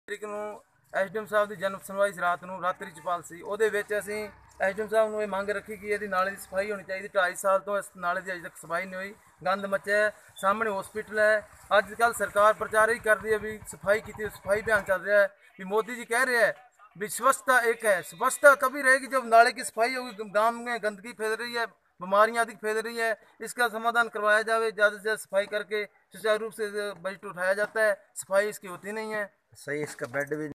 ਤਰੀਕ ਨੂੰ ਐਸਡੀਐਮ ਸਾਹਿਬ ਦੀ ਜਨਮ ਸੁਣਵਾਈ ਰਾਤ ਨੂੰ ਰਾਤਰੀ ਚਪਾਲ ਸੀ। ਉਹਦੇ ਵਿੱਚ ਅਸੀਂ ਐਸਡੀਐਮ ਸਾਹਿਬ ਨੂੰ ਇਹ ਮੰਗ ਰੱਖੀ ਕਿ ਇਹਦੀ ਨਾਲੇ ਦੀ ਸਫਾਈ ਹੋਣੀ ਚਾਹੀਦੀ। 2.5 ਸਾਲ ਤੋਂ ਇਸ ਨਾਲੇ ਦੀ ਅਜੇ ਤੱਕ ਸਫਾਈ ਨਹੀਂ ਹੋਈ, ਗੰਦ ਮੱਚਿਆ। ਸਾਹਮਣੇ ਹਸਪੀਟਲ ਹੈ। ਅੱਜ ਕੱਲ੍ਹ ਸਰਕਾਰ ਪ੍ਰਚਾਰ ਹੀ ਕਰਦੀ ਹੈ ਵੀ ਸਫਾਈ ਕੀਤੀ, ਸਫਾਈ ਅभियान चल रहा है। भी मोदी जी कह रहे हैं भी स्वच्छता एक है, स्वच्छता तभी रहेगी जब नाले की सफाई होगी। गांव में गंदगी फैल रही है, बीमारियां अधिक फैल रही है, इसका समाधान करवाया जाए। ज़्यादा से ज़्यादा सफाई करके सुचारू रूप से बजट उठाया जाता है, सफाई इसकी होती नहीं है। सही, इसका बेड भी